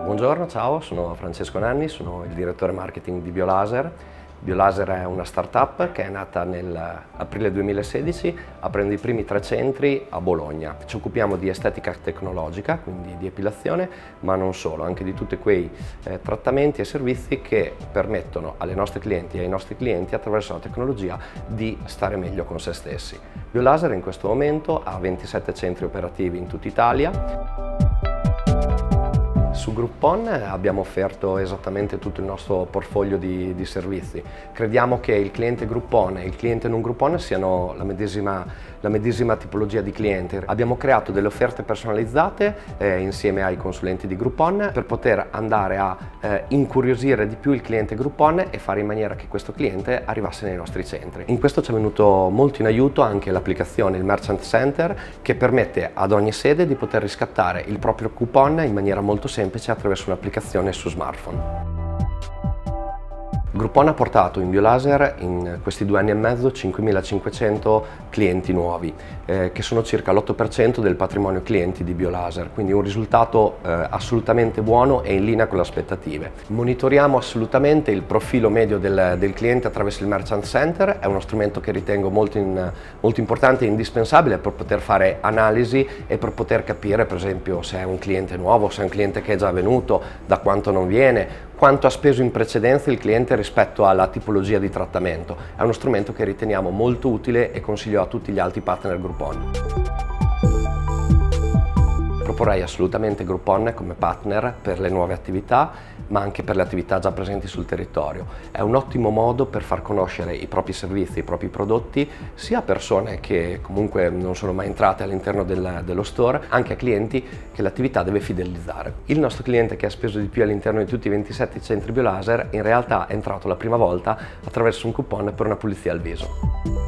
Buongiorno, ciao, sono Francesco Nanni, sono il direttore marketing di Biolaser. Biolaser è una startup che è nata nell'aprile 2016 aprendo i primi 3 centri a Bologna. Ci occupiamo di estetica tecnologica, quindi di epilazione, ma non solo, anche di tutti quei trattamenti e servizi che permettono alle nostre clienti e ai nostri clienti attraverso la tecnologia di stare meglio con se stessi. Biolaser in questo momento ha 27 centri operativi in tutta Italia. Su Groupon abbiamo offerto esattamente tutto il nostro portfolio di servizi. Crediamo che il cliente Groupon e il cliente non Groupon siano la medesima tipologia di cliente. Abbiamo creato delle offerte personalizzate insieme ai consulenti di Groupon per poter andare a incuriosire di più il cliente Groupon e fare in maniera che questo cliente arrivasse nei nostri centri. In questo ci è venuto molto in aiuto anche l'applicazione, il Merchant Center, che permette ad ogni sede di poter riscattare il proprio coupon in maniera molto semplice attraverso un'applicazione su smartphone. Groupon ha portato in Biolaser in questi 2 anni e mezzo 5.500 clienti nuovi, che sono circa l'8% del patrimonio clienti di Biolaser, quindi un risultato assolutamente buono e in linea con le aspettative. Monitoriamo assolutamente il profilo medio del cliente attraverso il Merchant Center, è uno strumento che ritengo molto importante e indispensabile per poter fare analisi e per poter capire, per esempio, se è un cliente nuovo, se è un cliente che è già venuto, da quanto non viene, quanto ha speso in precedenza il cliente rispetto alla tipologia di trattamento. È uno strumento che riteniamo molto utile e consiglio a tutti gli altri partner Groupon. Proporrei assolutamente Groupon come partner per le nuove attività, ma anche per le attività già presenti sul territorio. È un ottimo modo per far conoscere i propri servizi, i propri prodotti, sia a persone che comunque non sono mai entrate all'interno dello store, anche a clienti che l'attività deve fidelizzare. Il nostro cliente che ha speso di più all'interno di tutti i 27 centri Biolaser in realtà è entrato la prima volta attraverso un coupon per una pulizia al viso.